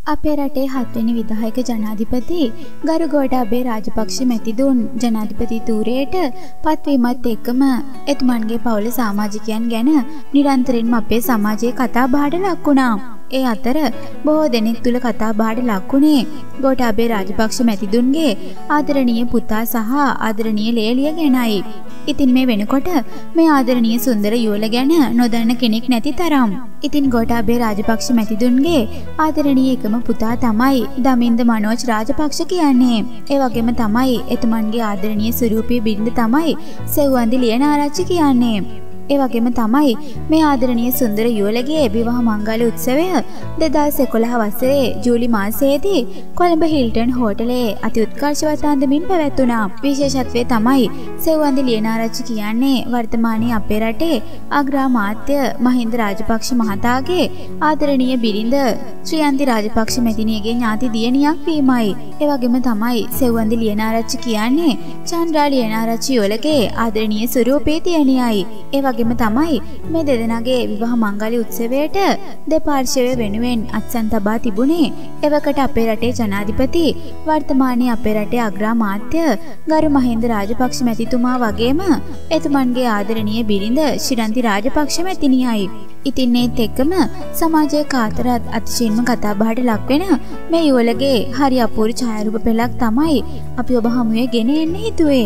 අපේ රටේ 7 වෙනි විධායක ජනාධිපති ගරු ගෝඨාභය රාජපක්ෂ මැතිතුන් ජනාධිපති ධූරයට පත්වීමත් එක්කම එතුමන්ගේ පවුල සමාජිකයන් ගැන නිරන්තරයෙන්ම අපේ සමාජයේ කතා බහට ලක් වුණා. ඒ අතර බොහෝ දෙනෙක් තුල කතා බහට ලක්ුණේ ගෝඨාභය රාජපක්ෂ මැතිතුන්ගේ ආදරණීය පුතා සහ ආදරණීය ලේලිය ගැනයි. ඉතින් මේ වෙනකොට මේ ආදරණීය සුන්දර යුවළ ගැන නොදන්න කෙනෙක් නැති තරම්. ඉතින් ගෝඨාභය රාජපක්ෂ මැතිතුන්ගේ ආදරණීය එකම පුතා තමයි දමින්ද මනෝජ් රාජපක්ෂ කියන්නේ. ඒ වගේම තමයි එතුමන්ගේ ආදරණීය ස්වරූපී බිරිඳ තමයි සෙව්වන්දි ලියනාරච්චි කියන්නේ. ඒ වගේම තමයි මේ ආදරණීය සුන්දර යුවළගේ විවාහ මංගල උත්සවය 2011 වසරේ ජූලි මාසයේදී කොළඹ හිල්ටන් හෝටලේ අති උත්කර්ෂවත් අන්දමින් පැවැත්වුණා. විශේෂත්වය තමයි සෙව්වන්දි ලියනාරච්චි කියන්නේ වර්තමානයේ අපේ රටේ අග්‍රාමාත්‍ය මහින්ද රාජපක්ෂ මහතාගේ ආදරණීය බිරිඳ ශ්‍රියන්ති රාජපක්ෂ මැතිණියගේ ඥාති දියණියක් වීමයි. ඒ වගේම තමයි සෙව්වන්දි ලියනාරච්චි කියන්නේ චන්ද්‍රා ලියනාරච්චි යුවළගේ ආදරණීය ස්වරූපී දියණියයි. ඒ වගේම තමයි මේ දෙදෙනාගේ විවාහ මංගල උත්සවයට දෙපාර්ශ්වය වෙනුවෙන් අත්සන් තබා තිබුණේ එවකට අපේ රටේ ජනාධිපති වර්තමානයේ අපේ රටේ අග්‍රාමාත්‍ය ගරු මහින්ද රාජපක්ෂ මැතිතුමා වගේම එතුමන්ගේ ආදරණීය බිරිඳ ශිරන්ති රාජපක්ෂ මැතිණියයි. ඉතින් ඒත් එක්කම සමාජයේ කාතරත් අතිශයින්ම කතා බහට ලක්වෙන මේ යුවළගේ හරි අපූර්ව ඡායාරූප පෙළක් තමයි අපි ඔබ හමුවේ ගෙන එන්න හිතුවේ.